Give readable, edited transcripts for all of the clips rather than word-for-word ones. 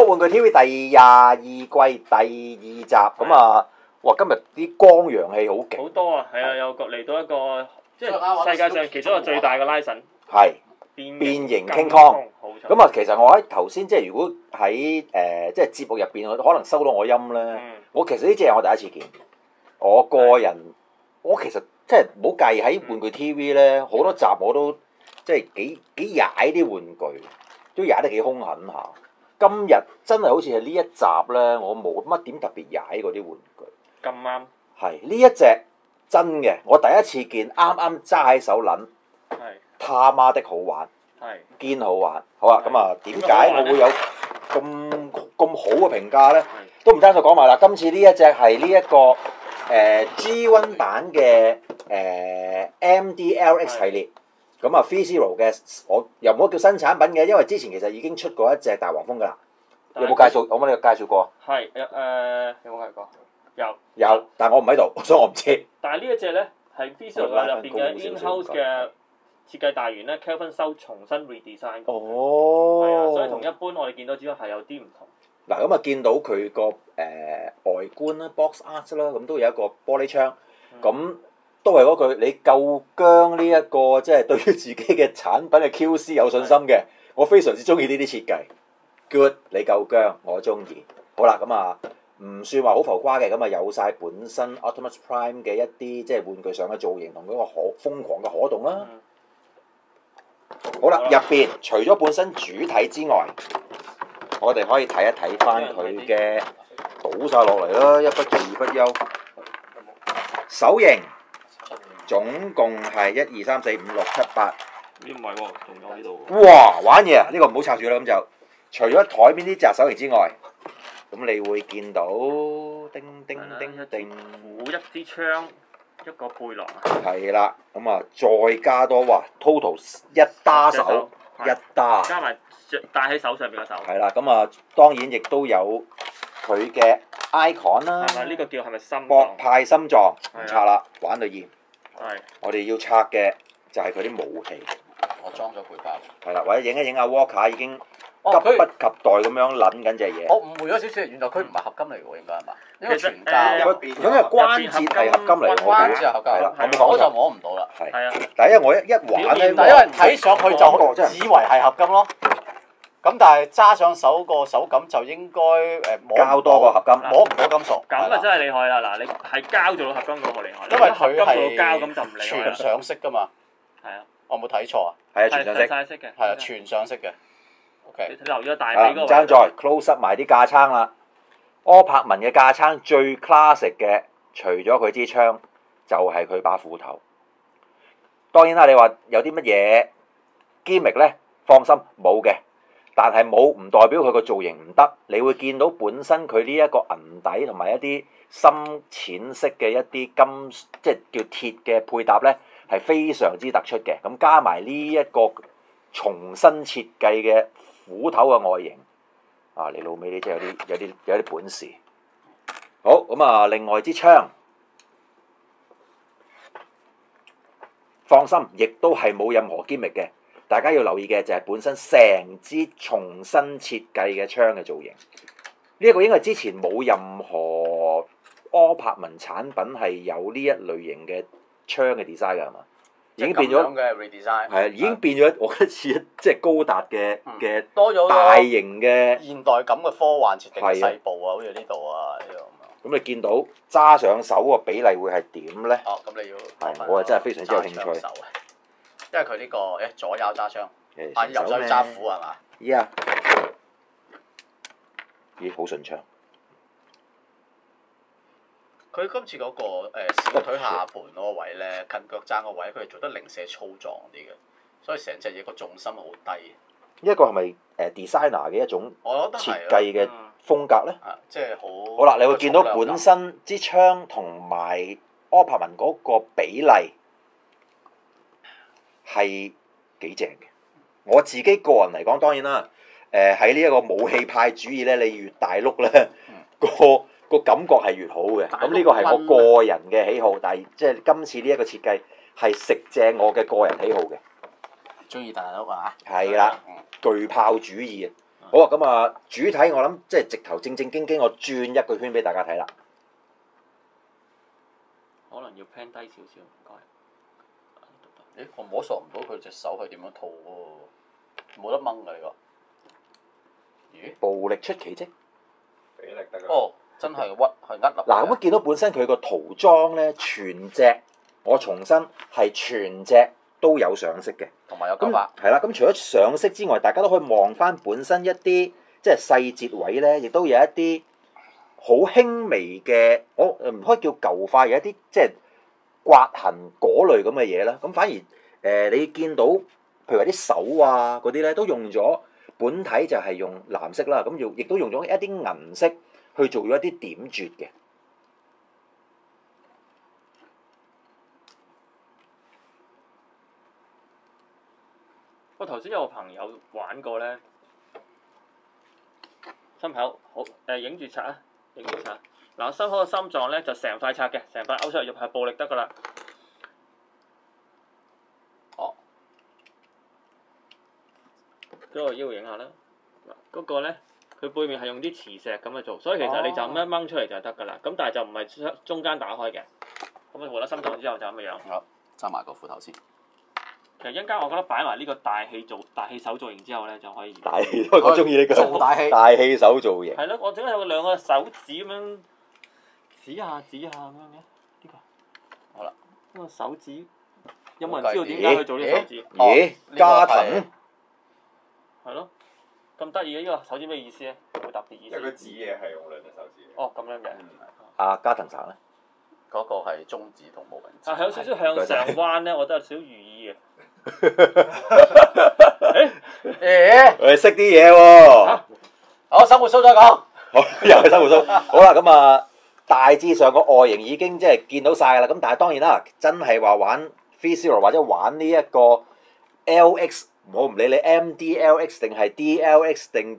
玩具 TV 第22季第2集咁啊！哇，今日啲光陽氣好勁， 好多啊，係啊，又嚟到一個即係世界上其中一個最大嘅拉神， 係變形 King Kong。咁啊，其實我喺頭先即係如果喺即係節目入邊，可能收到我音咧。我其實呢隻係我第一次見。我個人，我其實即係唔好介意喺玩具 TV 咧，好多集我都即係幾踩啲玩具，都踩得幾兇狠下。今日真係好似係呢一集咧，我冇乜點特別踩嗰啲玩具。 咁啱。 係呢一隻真嘅，我第一次見，啱啱揸喺手撚， 係。 他媽的好玩， 係。堅好玩。好啊，咁啊點解我會有咁好嘅評價咧？都唔單止講埋啦，今次呢一隻係呢一個G1 版嘅MDLX 系列。咁啊 F-Zero 嘅，我又唔好叫新產品嘅，因為之前其實已經出過一隻大黃蜂㗎啦。有冇介紹？我冇你介紹過。 係有冇介紹過？ 有，但係我唔喺度，所以我唔知。 但係呢一隻咧係 F-Zero 入邊嘅 in-house 嘅設計大員咧 Kelvin So 重新 redesign。 哦。 係啊，所以同一般我哋見到之後係有啲唔同。 嗱咁啊，見到佢個外觀啦 ，box art 啦，咁都有一個玻璃窗，咁。都係嗰句，你夠姜呢一個即係對於自己嘅產品嘅 QC 有信心嘅，我非常之中意呢啲設計。Good， 你夠姜，我中意。好啦，咁啊唔算話好浮誇嘅，咁啊有晒本身 Optimus Prime 嘅一啲即係玩具上嘅造型同嗰個瘋狂嘅可動啦。好啦，入邊除咗本身主體之外，我哋可以睇一睇翻佢嘅倒晒落嚟啦，一不做二不休。手型。總共係1、2、3、4、5、6、7、8。 咦唔係喎，仲有呢度。 哇！玩嘢啊！呢個唔好拆住啦，咁就除咗台邊啲隻手型之外，咁你會見到叮叮叮叮， 一支槍，一個背囊。 係啦，咁啊再加多哇 ，total 一打手，一打。 加埋戴喺手上邊嘅手。 係啦，咁啊當然亦都有佢嘅 icon 啦。 係咪呢個叫係咪心臟？ 博派心臟唔拆啦，玩到厭。 係。 我哋要拆嘅就係佢啲武器。 我裝咗背包。 係啦，或者影一影阿 Walker 已經急不及待咁樣撚緊隻嘢。 我誤會咗少少，原來佢唔係合金嚟喎，應該係嘛？因為全膠。 咁嘅關節係合金嚟， 關節係合金。 係啦， 我就摸唔到啦。 係。但係因為我一玩咧， 但係因為睇上去就以為係合金咯。咁但係揸上手個手感就應該膠多過合金， 摸唔到金屬。 咁啊真係厲害啦！嗱，你係膠做到合金嗰個厲害。 因為佢係膠咁就唔厲害啦。 全上色㗎嘛。 係啊。 我冇睇錯啊？ 係啊，全上色。 嘅。 係啊，全上色嘅。OK。 你留咗大髀嗰個。 唔爭在 close up 埋啲架撐啦。柯柏文嘅架撐最 classic 嘅，除咗佢支槍，就係佢把斧頭。當然啦，你話有啲乜嘢 gimmick 咧？放心，冇嘅。但係冇唔代表佢個造型唔得，你會見到本身佢呢一個銀底同埋一啲深淺色嘅一啲金，即係叫鐵嘅配搭咧，係非常之突出嘅。咁加埋呢一個重新設計嘅斧頭嘅外形，啊，你老味你真係有啲本事。好，咁啊，另外支槍，放心，亦都係冇任何 gimmick嘅。大家要留意嘅就係本身成支重新設計嘅槍嘅造型，呢一個應該係之前冇任何柯柏文產品係有呢一類型嘅槍嘅 design 㗎，係嘛？已經變咗嘅 redesign。 係啊，已經變咗我覺得似即係高達嘅多咗大型嘅現代感嘅科幻設定嘅細部啊，好似呢度啊呢度咁樣。 咁你見到揸上手個比例會係點咧？ 哦，咁你要係我係真係非常之有興趣。 因為佢呢個左右揸槍，右手揸斧係嘛？ 咦，好順暢。 佢今次嗰個小腿下盤嗰個位咧，近腳踭個位，佢係做得零舍粗壯啲嘅，所以成隻嘢個重心好低。 呢一個係咪designer 嘅一種設計嘅風格咧？ 即係好。好啦，你會見到本身支槍同埋柯柏文嗰個比例係幾正嘅。我自己個人嚟講，當然啦，喺呢一個武器派主義咧，你越大碌咧，個感覺係越好嘅。咁呢個係我個人嘅喜好，但係即係今次呢一個設計係食正我嘅個人喜好嘅。 中意大碌啊！ 係啦，巨炮主義啊！ 好啊，咁啊，主體我諗即係直頭正正經經，我轉一個圈俾大家睇啦。 可能要 plan 低少少，唔該。 我摸索唔到佢隻手係點樣套喎，冇得掹㗎呢個。咦？ 暴力出奇蹟。 比例得㗎。 哦，真係屈係呃立。 嗱，咁見到本身佢個塗裝咧，全隻我重申係全隻都有上色嘅， 同埋有咁頭髮。 係啦。咁除咗上色之外，大家都可以望翻本身一啲即係細節位咧，亦都有一啲好輕微嘅，我唔可以叫舊化，有一啲即係刮痕嗰類咁嘅嘢啦。咁反而你見到譬如話啲手啊嗰啲咧，都用咗本體就係用藍色啦，咁亦都用咗一啲銀色去做咗一啲點綴嘅。 我頭先有個朋友玩過咧，心口好影住拆啊，影住拆。嗱，心口個心臟咧就成塊拆嘅，成塊勾出嚟入係暴力得㗎啦。 哦。 嗰個腰影下啦，嗰個咧佢背面係用啲磁石咁去做，所以其實你就咁樣掹出嚟就得㗎啦。咁但係就唔係中間打開嘅。咁你換咗心臟之後就咁嘅樣。 好，揸埋個斧頭先。 其實一陣間我覺得擺埋呢個大氣手造型之後咧就可以。 大氣，我中意呢個做大氣。 大氣手造型。 係咯，我整係有兩個手指咁樣指下咁樣嘅，呢個。 好啦。 呢個手指有冇人知道點解去做呢個手指？ 咦？加藤。 係咯，咁得意嘅呢個手指咩意思咧？有冇特別意思？ 因為佢指嘢係用兩隻手指。 哦，咁樣嘅。 阿加藤省咧？ 嗰個係中指同無名指。 係有少少向上彎咧，我覺得有少少寓意嘅。 誒識啲嘢喎。 好，生活蘇再講。 好，又係生活蘇。好啦，咁啊，大致上個外形已經即係見到晒㗎啦。咁但係當然啦，真係話玩 FeelZero 或者玩呢一個 LX，我唔理你 MDLX 定係 DLX 定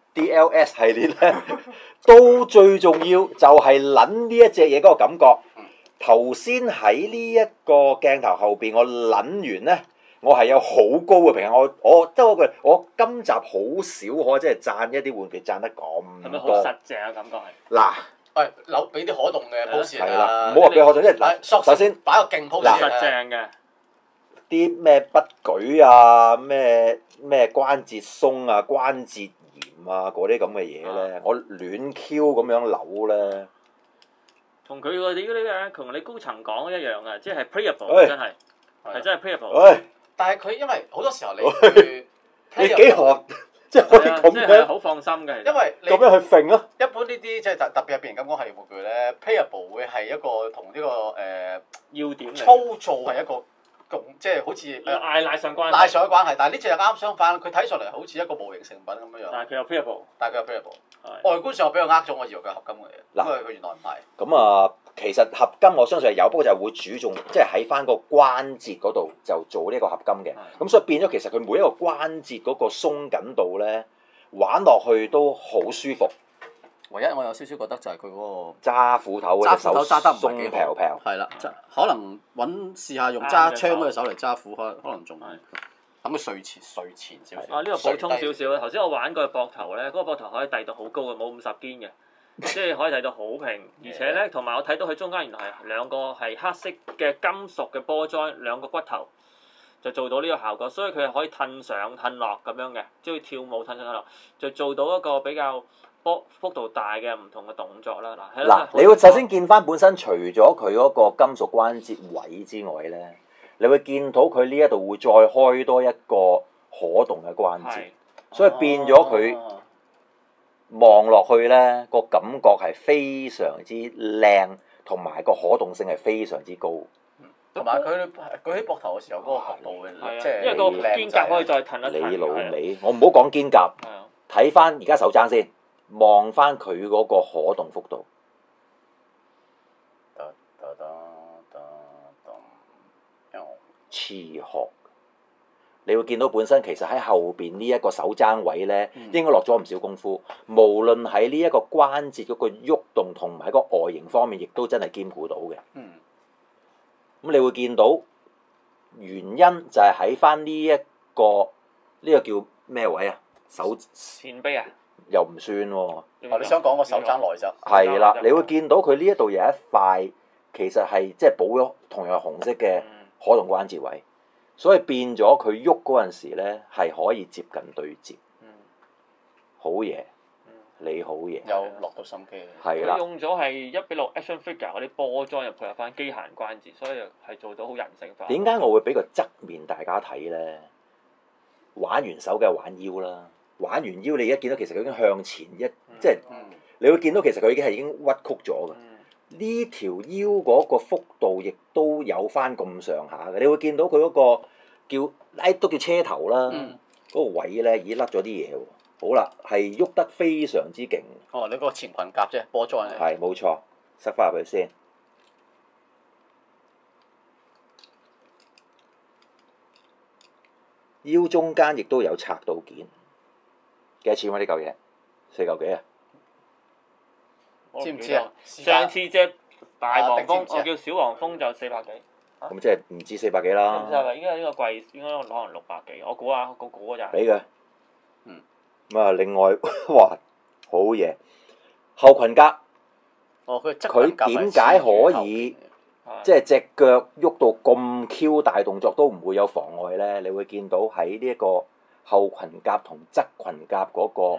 DLS 系列咧，都最重要就係撚呢一隻嘢嗰個感覺。頭先喺呢一個鏡頭後邊，我撚完咧。我係有好高嘅評價，我即係嗰句，我今集好少可即係讚一啲玩具讚得咁多。 係咪好實淨啊？感覺係。 嗱， 喂，扭俾啲可動嘅 pose 係啦，唔好話俾可動，即係嗱，首先擺個勁 pose 實淨嘅。 啲咩不舉啊，咩關節鬆啊、關節炎啊嗰啲咁嘅嘢咧，我亂 Q 咁樣扭咧。 同佢嗰啲嘅，同你高層講一樣啊，即係 playable 真係，係真係 playable。 喂！ 但係佢因為好多時候你去， 你幾何即係可以咁樣， 好放心嘅。 因為你咁樣去揈咯。 一般呢啲即係特別入邊咁講係玩具咧 ，playable 會係一個同呢個要點操作係一個即係好似拉上關係。 拉上嘅關係，但係呢隻又啱相反，佢睇上嚟好似一個模型成品咁樣樣。 但係佢有 playable。 但係佢有 playable。外觀上我俾佢呃咗，我以為佢係合金嘅嘢。嗱，佢原來唔係。 咁啊，其實合金我相信係有，不過就係會注重即係喺翻個關節嗰度就做呢個合金嘅。咁所以變咗其實佢每一個關節嗰個鬆緊度咧，玩落去都好舒服。 唯一我有少少覺得就係佢嗰個揸斧頭嗰隻手揸得唔係幾鬆飄飄。 係啦，可能試下用揸槍嗰隻手嚟揸斧，可能仲等佢睡前少少。 呢個補充少少啦。頭先我玩過膊頭咧，嗰個膊頭可以遞到好高嘅，冇50肩嘅，即係可以遞到好平。而且咧，同埋我睇到佢中間原來係兩個係黑色嘅金屬嘅波狀，兩個骨頭就做到呢個效果，所以佢係可以褪上褪落咁樣嘅，即係跳舞褪上褪落，就做到一個比較幅度大嘅唔同嘅動作啦。 嗱，你會首先見翻本身除咗佢嗰個金屬關節位之外咧，你會見到佢呢一度會再開多一個可動嘅關節，所以變咗佢望落去咧個感覺係非常之靚，同埋個可動性係非常之高。 同埋佢舉起膊頭嘅時候嗰個角度嘅，即係因為個肩胛可以再褪一褪。 你老味，我唔好講肩胛，睇翻而家手踭先，望翻佢嗰個可動幅度。黐殼，你會見到本身其實喺後邊呢一個手踭位咧，應該落咗唔少功夫。無論喺呢一個關節嗰個喐動同埋個外形方面，亦都真係兼顧到嘅。咁你會見到原因就係喺翻呢一個叫咩位啊？ 手前臂啊， 又唔算喎。 哦，你想講個手踭內側？ 係啦，你會見到佢呢一度有一塊，其實係即係補咗同樣紅色嘅可動關節位，所以變咗佢喐嗰陣時咧係可以接近對接。好嘢，你好嘢。 有落到心機。 係啦佢，用咗係1:6 action figure 嗰啲波裝入配合翻機械人關節，所以係做到好人性化。 點解我會俾個側面大家睇咧？玩完手嘅玩腰啦，玩完腰你一見到其實佢已經向前即係你會見到其實佢已經屈曲咗嘅。呢條腰嗰個幅度亦都有翻咁上下嘅，你會見到佢嗰個都叫車頭啦，嗰個位咧已經甩咗啲嘢喎。好啦，係喐得非常之勁。 哦，你嗰個前裙甲啫，波裝嚟。 係冇錯，塞翻入去先。腰中間亦都有拆到件，幾多錢喎呢嚿嘢？4嚿幾啊？ 知唔知啊？ 上次隻大黃蜂， 知唔知啊我叫小黃蜂就400幾。 咁即係唔止400幾啦。 唔知係咪？應該呢個貴，應該可能600幾。我估啊，我估嗰陣。 俾佢。咁啊，另外，哇，好嘢！後裙甲， 哦，佢佢點解可以即係隻腳喐到咁 Q 大動作都唔會有妨礙咧？你會見到喺呢一個後裙甲同側裙甲嗰個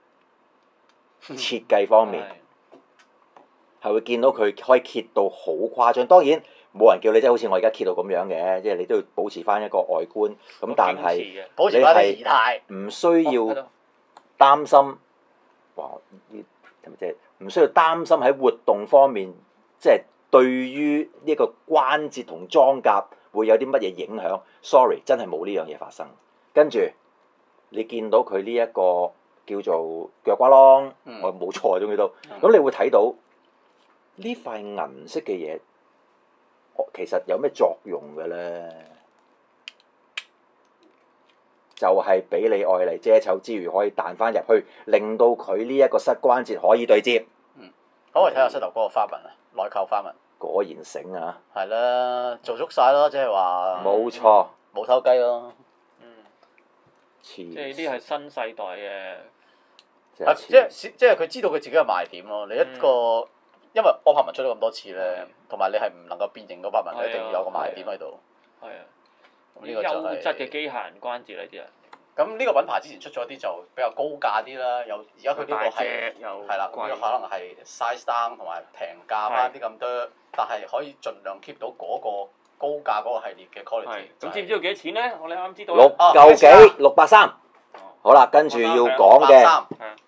設計方面，係會見到佢可以揭到好誇張。當然冇人叫你即係好似我而家揭到咁樣嘅，即係你都要保持翻一個外觀。咁但係保持翻啲儀態， 唔需要擔心，哇！係咪即係唔需要擔心喺活動方面，即係對於呢個關節同裝甲會有啲乜嘢影響？Sorry，真係冇呢樣嘢發生。跟住你見到佢呢一個叫做腳瓜啷，我冇錯終於都，咁你會睇到呢塊銀色嘅嘢，其實有咩作用嘅咧？就係俾你愛嚟遮醜之餘，可以彈翻入去，令到佢呢一個膝關節可以對接。 可唔可以睇下膝頭哥個花紋啊？內扣花紋。 果然醒啊！ 係啦，做足晒咯，即係話。 冇錯。 冇偷雞咯。 即係呢啲係新世代嘅。 即係佢知道佢自己嘅賣點咯。你一個，因為柯柏文出咗咁多次咧，同埋你係唔能夠變形嗰柏文，你一定要有個賣點喺度。 係啊。 呢個就係優質嘅機械人關節嚟啲啊！ 咁呢個品牌之前出咗啲就比較高價啲啦，而家佢呢個係啦，呢個可能係 size down 同埋平價翻啲咁多，但係可以盡量 keep 到嗰個高價嗰個系列嘅 quality。 咁知唔知道幾多錢咧？我哋啱知道。 6嚿幾630。好啦，跟住要講嘅，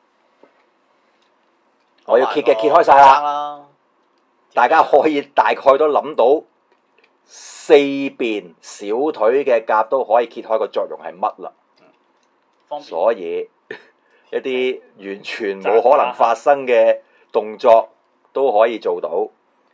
我要揭嘅揭開晒啦，大家可以大概都諗到。4邊小腿嘅甲都可以揭開個作用係乜啦？所以一啲完全冇可能發生嘅動作都可以做到。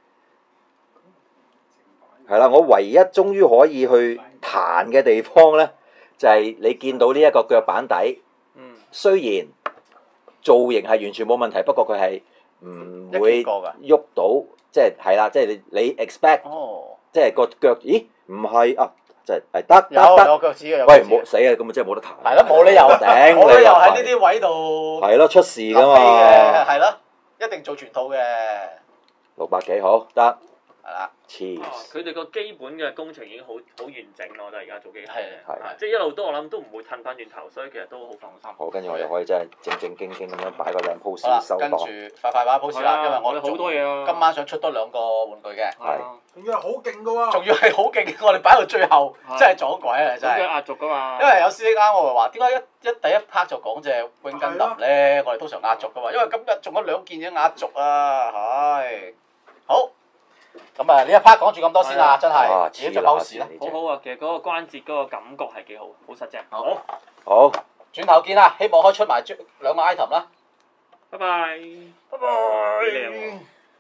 係啦，我唯一終於可以去彈嘅地方咧，就係你見到呢一個腳板底。雖然造型係完全冇問題，不過佢係唔會喐到，即係啦，即係你 expect。即係個腳，咦？唔係啊，就係得。 有腳趾嘅。 喂，冇死啊！咁咪真係冇得彈。 係咯，冇理由頂，冇理由喺呢啲位度。 係咯，出事㗎嘛。 係咯，一定做全套嘅。 600幾好得。 係啦。 佢哋個基本嘅工程已經好完整咯，我覺得而家做機械係。 即係一路都我諗都唔會褪翻轉頭，所以其實都好放心。 好，跟住我哋可以真係正正經經咁樣擺個靚 pose 收檔。 跟住快擺 pose 啦，因為我哋好多嘢啊。 今晚想出多2個玩具嘅。 係。 仲要係好勁㗎喎！ 仲要係好勁，我哋擺到最後，真係撞鬼啊！真係。 壓軸㗎嘛。 因為有師兄啱我話，點解第一 part 就講隻永根林咧？我哋通常壓軸㗎嘛，因為今日仲有2件嘢壓軸啊！係。好。咁啊，呢一 part 講住咁多先啦，真係。自己做 pose 啦。 好好啊，其實嗰個關節嗰個感覺係幾好，好實淨。 好。轉頭見啦，希望可以出埋2個 item 啦。 拜拜。 拜拜。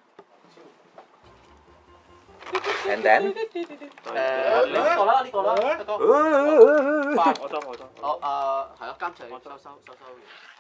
And then， 呢個啦，呢個啦，得哥。 我得。 好，係啊，監製收收。